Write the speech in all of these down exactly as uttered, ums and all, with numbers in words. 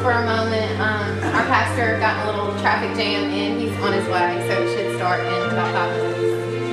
for a moment. Um, our pastor got in a little traffic jam and he's on his way, so we should start in about five minutes.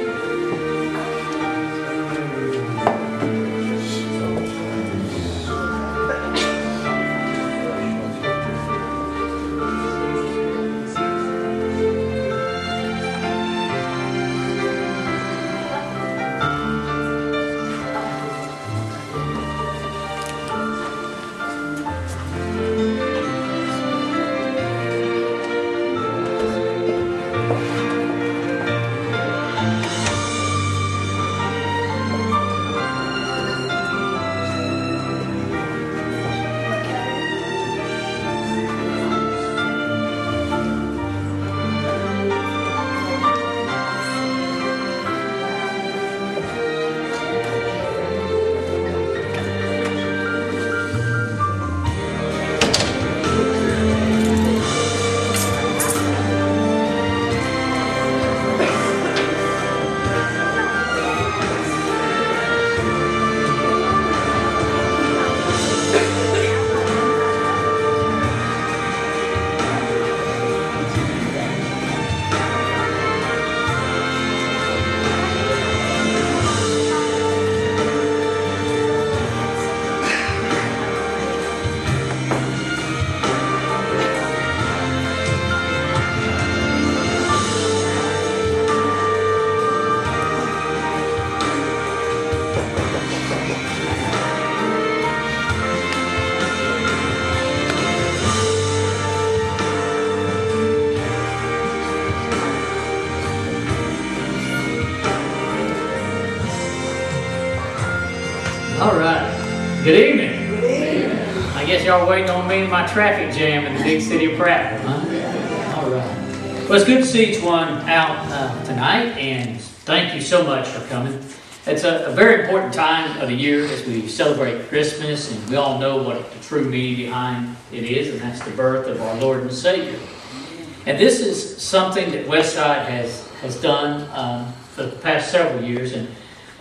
All right. Good evening. Good evening. I guess y'all waiting on me in my traffic jam in the big city of Prattville, huh? All right. Well, it's good to see each one out uh, tonight, and thank you so much for coming. It's a, a very important time of the year as we celebrate Christmas, and we all know what the true meaning behind it is, and that's the birth of our Lord and Savior. And this is something that Westside has, has done um, for the past several years, and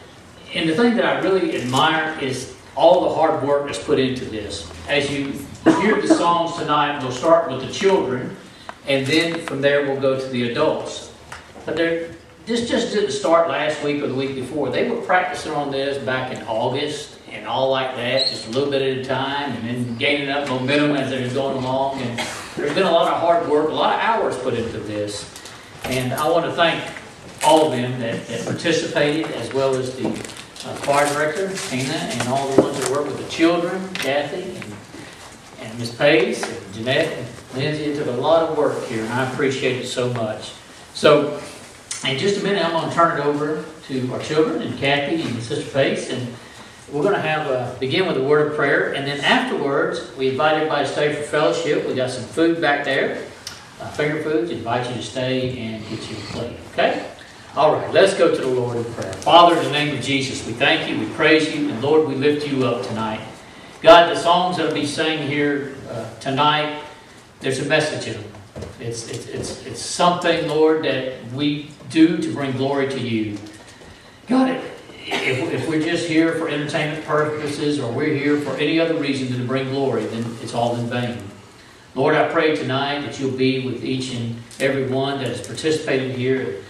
And the thing that I really admire is all the hard work that's put into this. As you hear the songs tonight, we'll start with the children, and then from there we'll go to the adults. But this just didn't start last week or the week before. They were practicing on this back in August and all like that, just a little bit at a time, and then gaining up momentum as they were going along. And there's been a lot of hard work, a lot of hours put into this. And I want to thank all of them that, that participated, as well as the Uh, choir director, Tina, and all the ones that work with the children, Kathy, and, and Miss Pace, and Jeanette, and Lindsay. It took a lot of work here, and I appreciate it so much. So, in just a minute, I'm going to turn it over to our children, and Kathy, and Sister Pace, and we're going to have a, begin with a word of prayer, and then afterwards, we invite everybody to stay for fellowship. We got some food back there, uh, finger foods. Invite you to stay and get you a plate, okay? All right, let's go to the Lord in prayer. Father, in the name of Jesus, we thank you, we praise you, and Lord, we lift you up tonight. God, the songs that will be sang here uh, tonight, there's a message in them. It's, it's, it's, it's something, Lord, that we do to bring glory to you. God, if, if we're just here for entertainment purposes, or we're here for any other reason than to bring glory, then it's all in vain. Lord, I pray tonight that you'll be with each and every one that has participated here.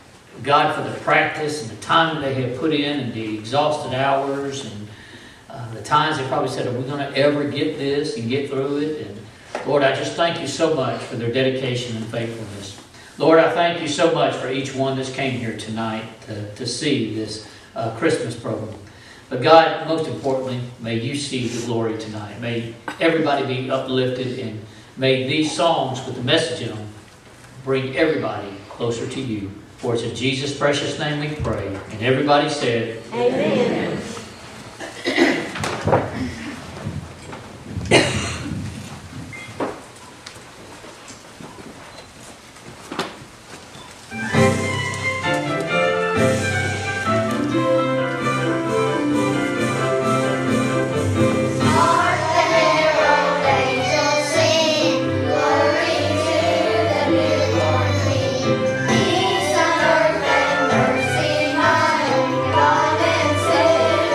God, for the practice and the time they have put in, and the exhausted hours, and uh, the times they probably said, are we going to ever get this and get through it? And Lord, I just thank you so much for their dedication and faithfulness. Lord, I thank you so much for each one that's came here tonight to, to see this uh, Christmas program. But God, most importantly, may you see the glory tonight. May everybody be uplifted, and may these songs with the message in them bring everybody closer to you. For it's in Jesus' precious name we pray. And everybody said, Amen. Peace on earth and mercy mild, God and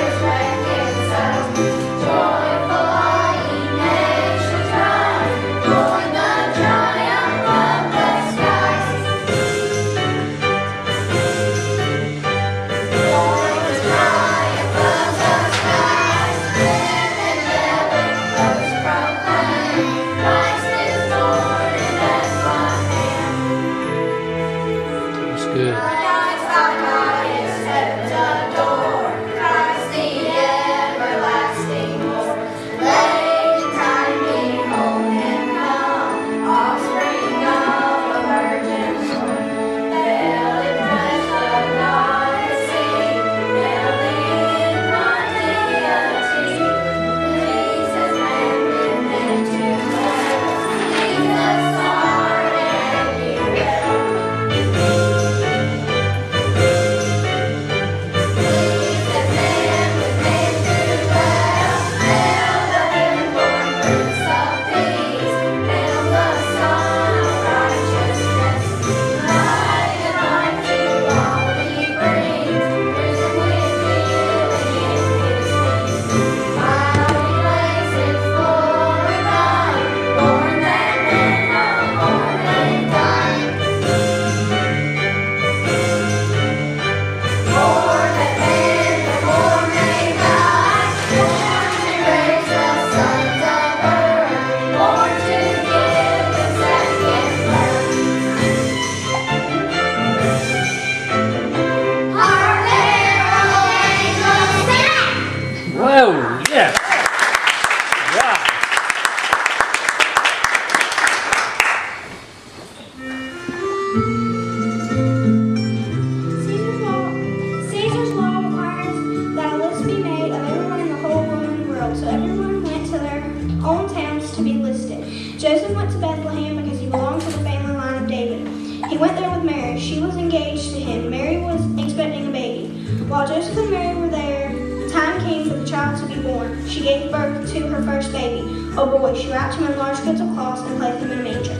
she was engaged to him. Mary was expecting a baby. While Joseph and Mary were there, the time came for the child to be born. She gave birth to her first baby, a boy. She wrapped him in large strips of cloth and placed him in a manger.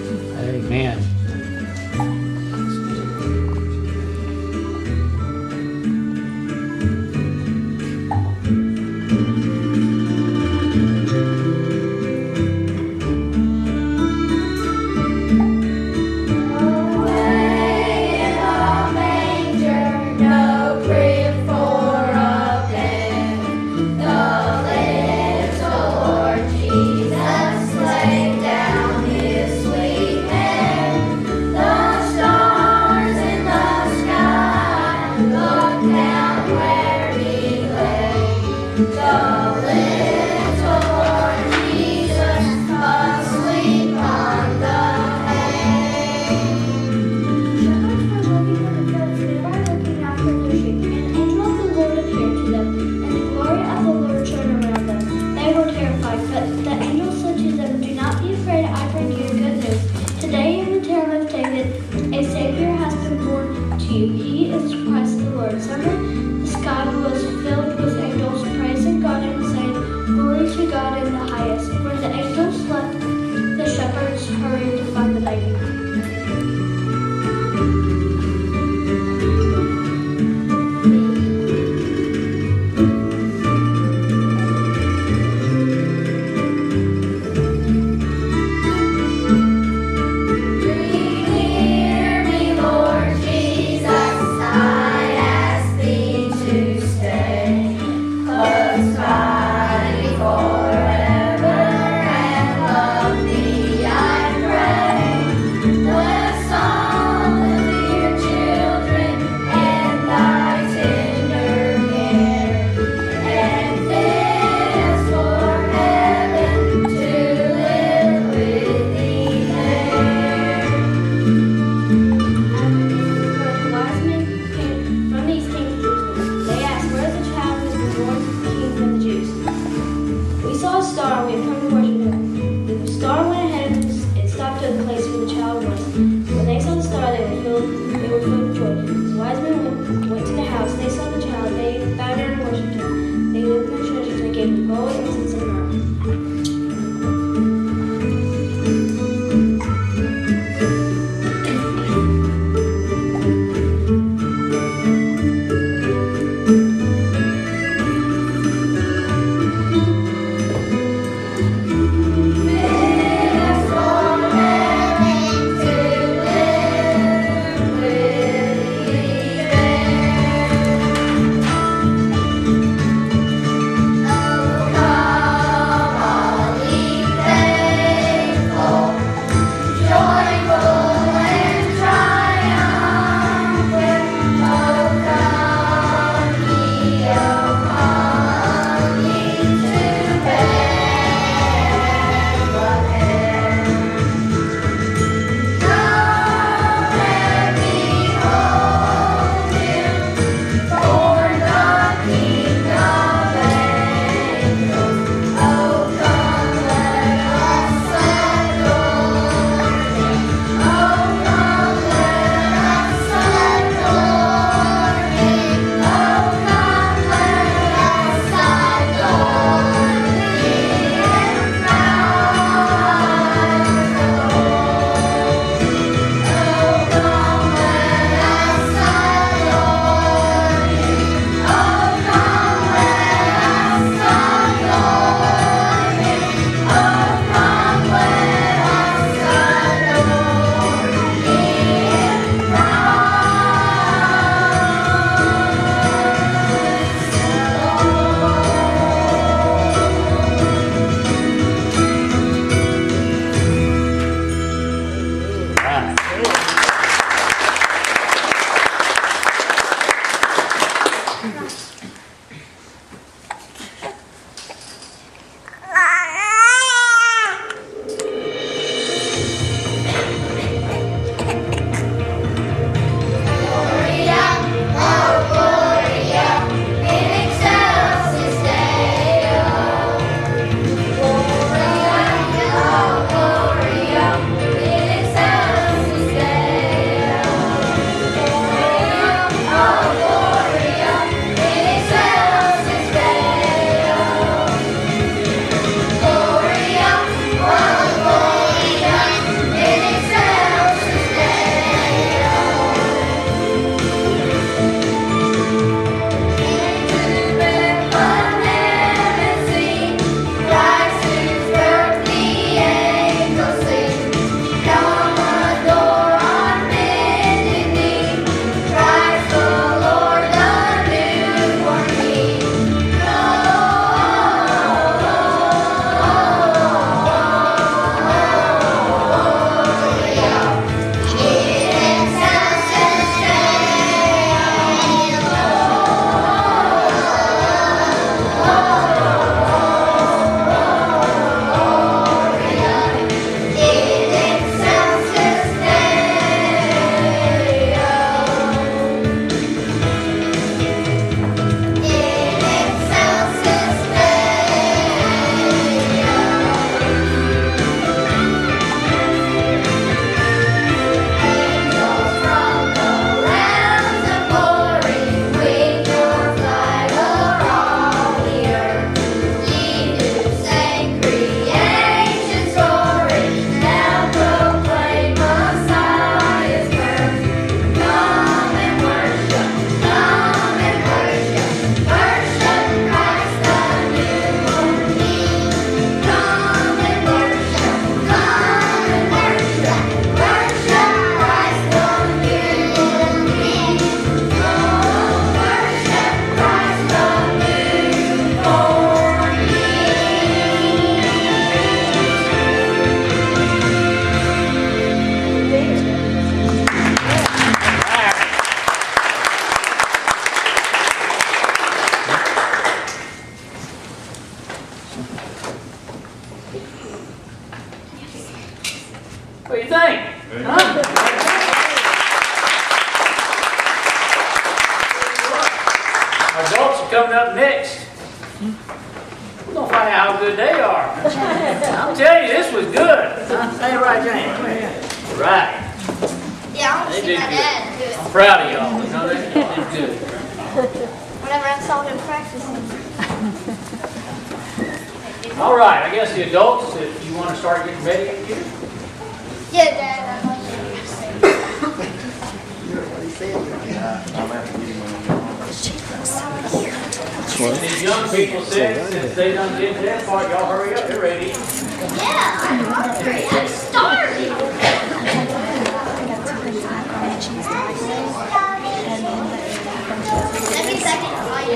Amen. Say Our adults are coming up next. We're going to find out how good they are. I'm telling you, this was good. Say it right, Jane. Come here. Right. Yeah, I want to They see did my good. dad do it. I'm proud of y'all. You know, they did good. Whenever I saw him practicing. All right, I guess the adults, if you want to start getting ready again. Yeah, Dad. I like These young people said, since they done get to that part, y'all hurry up, they're ready. Yeah, I'm hungry. I'm starving. Second, second,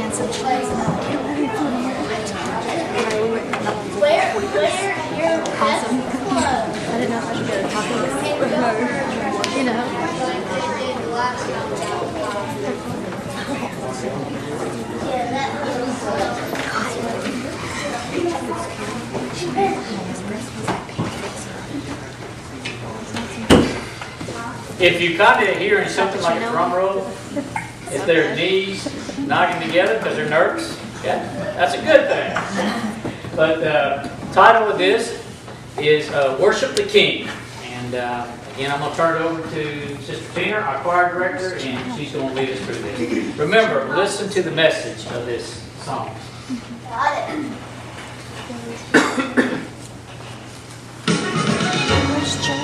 Where, where your best clothes? I didn't know if I should go to Taco Bell or her. You know. Yeah, that If you kind of hearing something like a drum roll, if their knees knocking together because they're nervous, yeah, that's a good thing. But the uh, title of this is uh, Worship the King. And uh, again, I'm going to turn it over to Sister Tina, our choir director, and she's going to lead us through this. Remember, listen to the message of this song. got it. Where's Joe?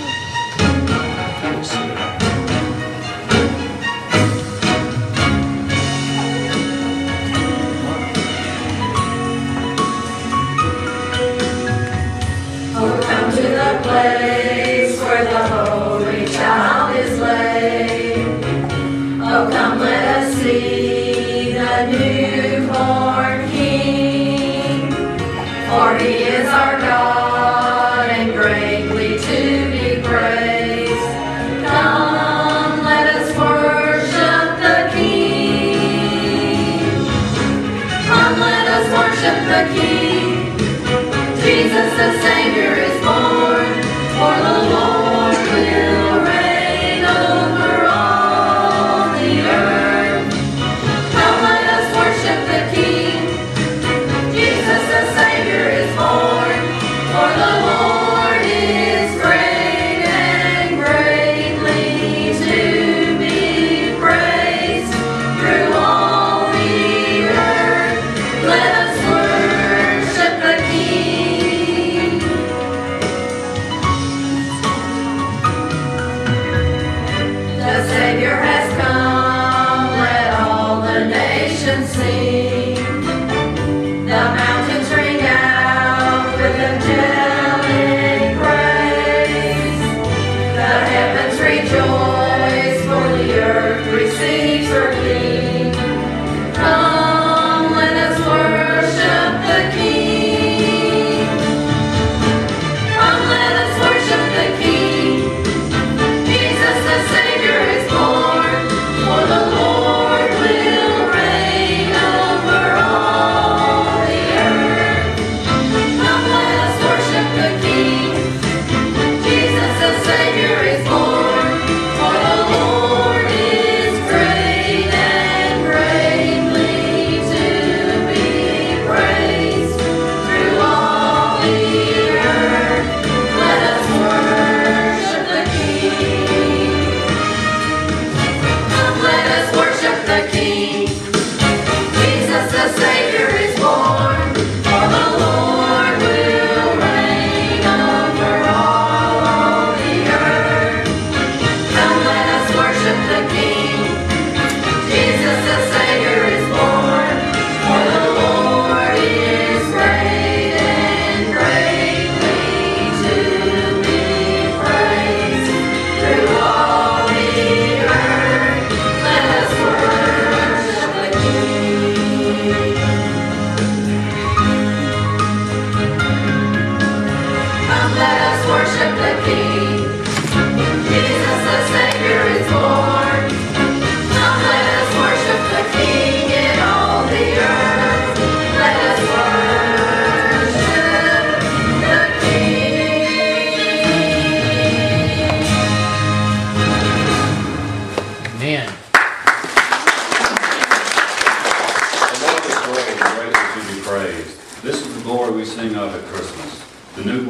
Come to the place where the Holy Child is laid. Oh, come let us see the newborn King. For He is our God and greatly to be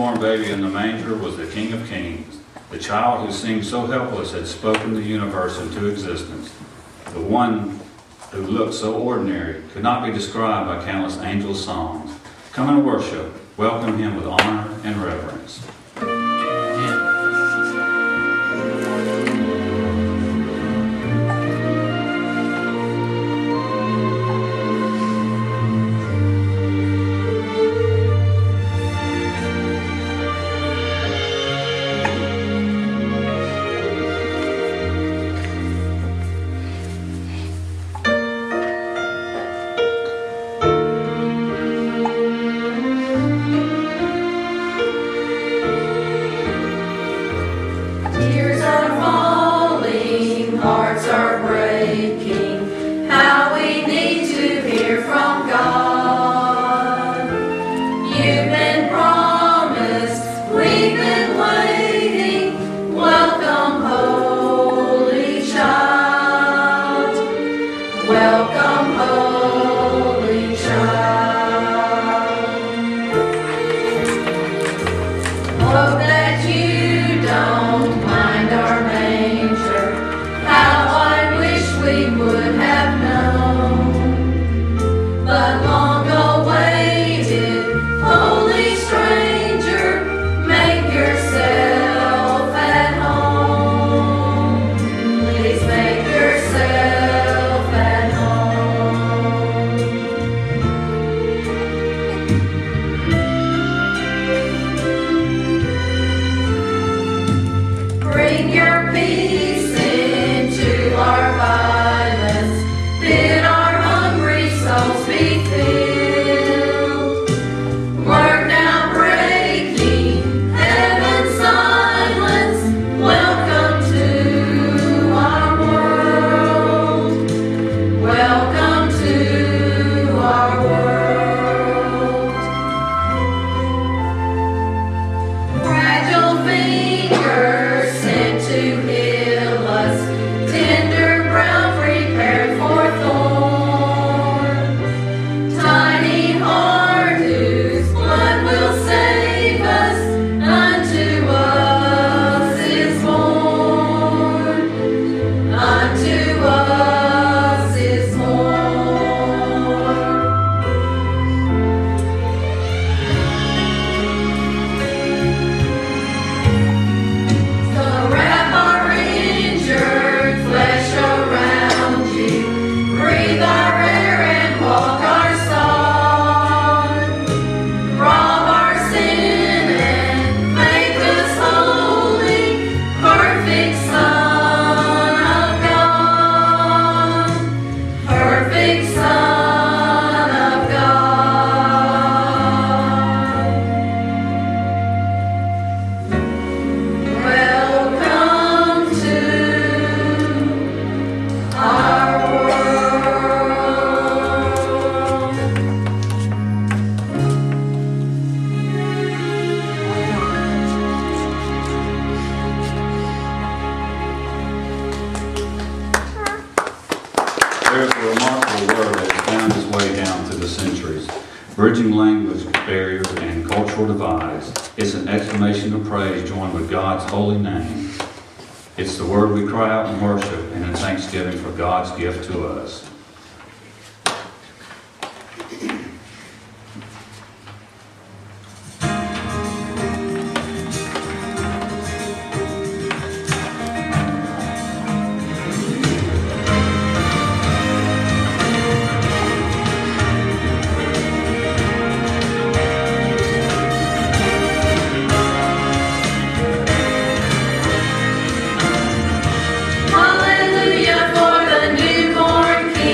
newborn baby in the manger was the King of Kings. The child who seemed so helpless had spoken the universe into existence. The one who looked so ordinary could not be described by countless angels' songs. Come and worship. Welcome him with honor and reverence. Bridging language barriers and cultural divides. It's an exclamation of praise joined with God's holy name. It's the word we cry out in worship and in thanksgiving for God's gift to us. Hallelujah for the newborn King.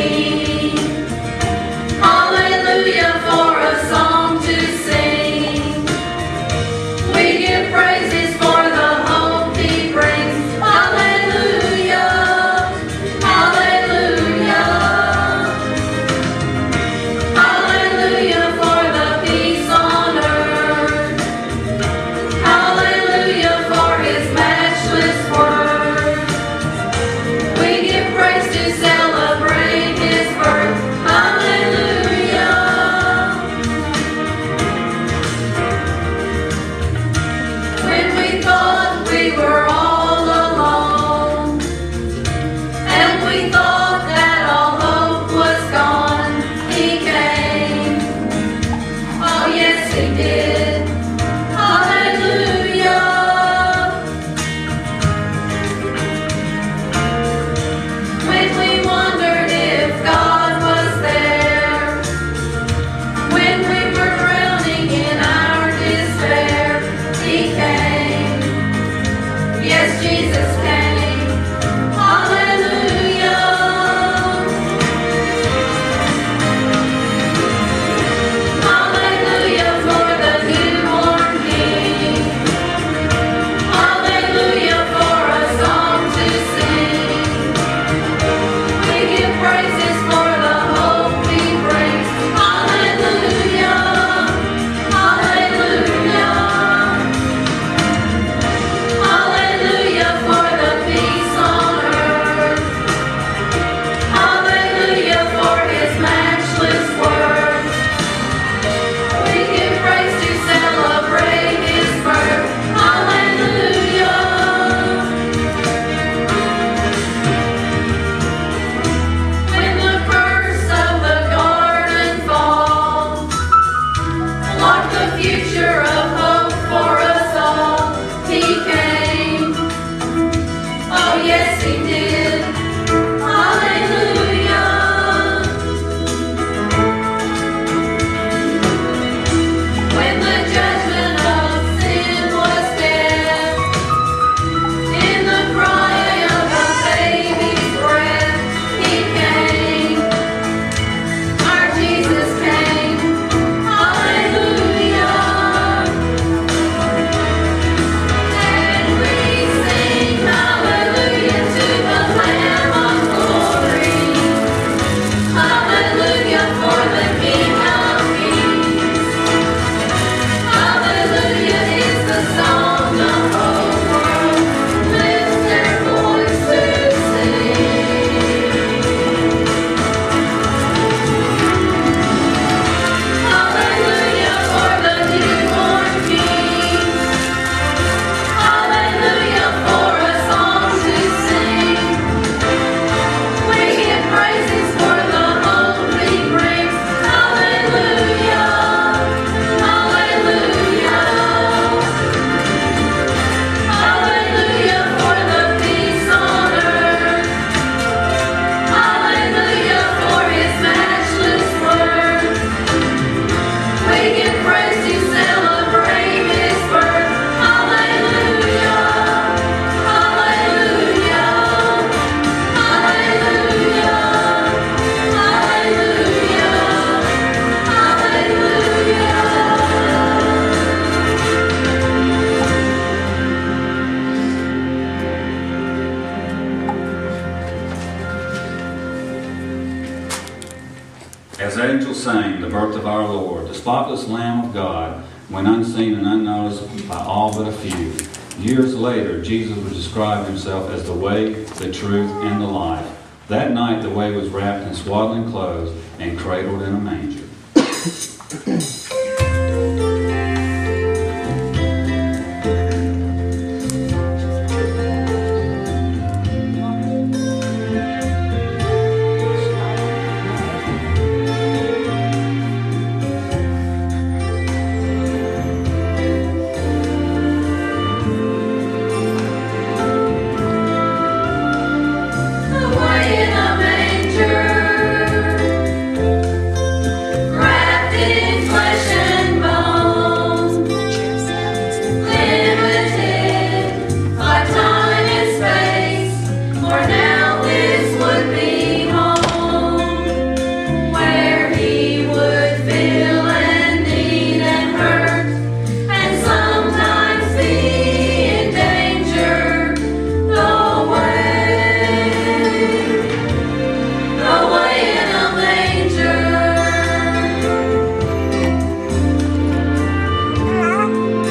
As angels sang the birth of our Lord, the spotless Lamb of God, when unseen and unnoticed by all but a few. Years later, Jesus would describe himself as the way, the truth, and the life. That night, the way was wrapped in swaddling clothes and cradled in a manger.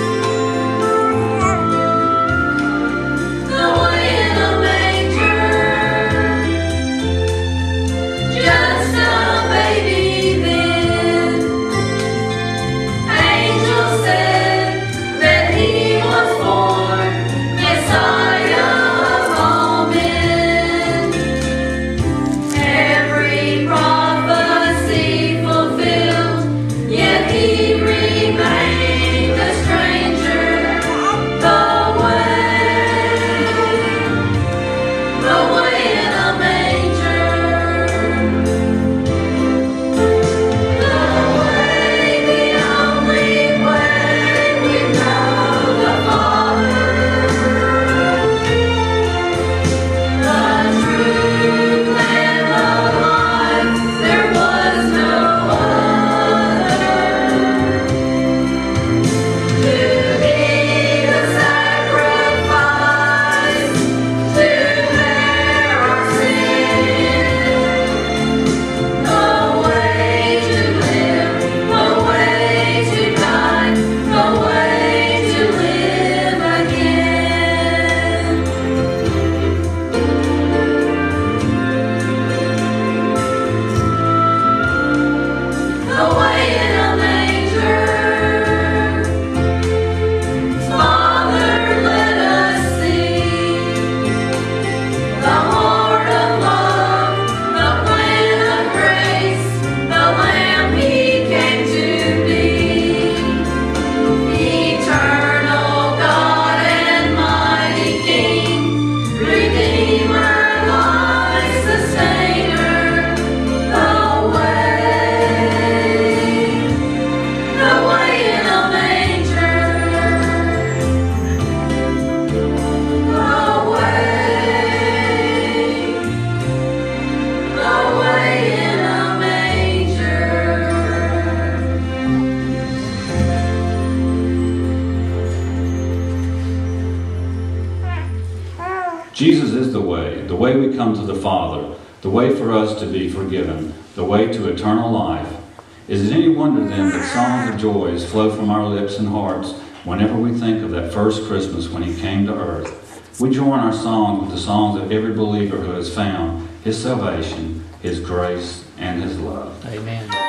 The way in a manger. is the way, the way we come to the Father, the way for us to be forgiven, the way to eternal life. Is it any wonder then that songs of joys flow from our lips and hearts whenever we think of that first Christmas when He came to earth? We join our songs with the songs of every believer who has found His salvation, His grace, and His love. Amen.